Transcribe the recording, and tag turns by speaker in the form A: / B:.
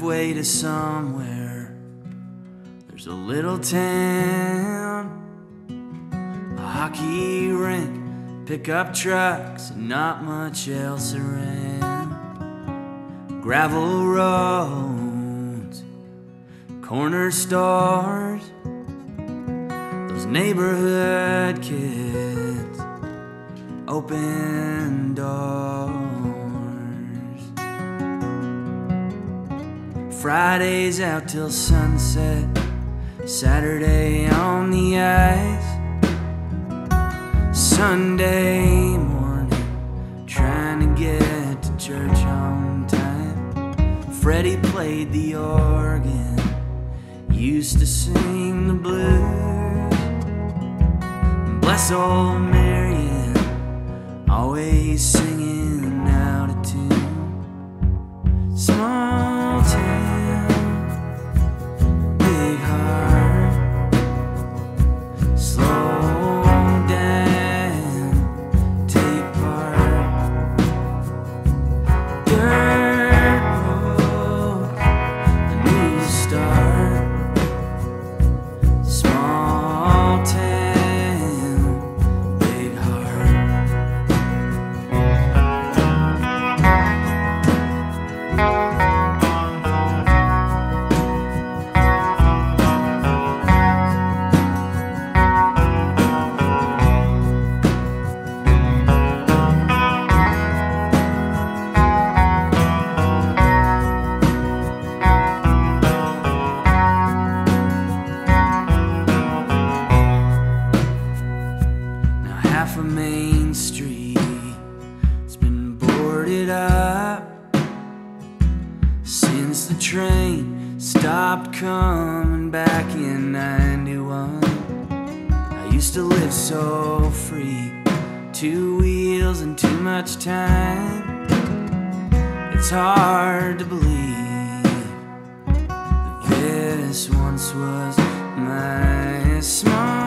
A: halfway to somewhere. There's a little town, a hockey rink, pickup trucks, and not much else around. Gravel roads, corner stores, those neighborhood kids, open doors. Fridays out till sunset, Saturday on the ice, Sunday morning trying to get to church on time. Freddie played the organ, used to sing the blues, and bless old Marion, always singing out of tune. Small town, big heart, slow down, take part. Dirt road, a new start. Small town, big heart. Now half of Main Street has been boarded up since the train stopped coming back in '91. I used to live so free, 2 wheels and too much time. It's hard to believe that this once was my small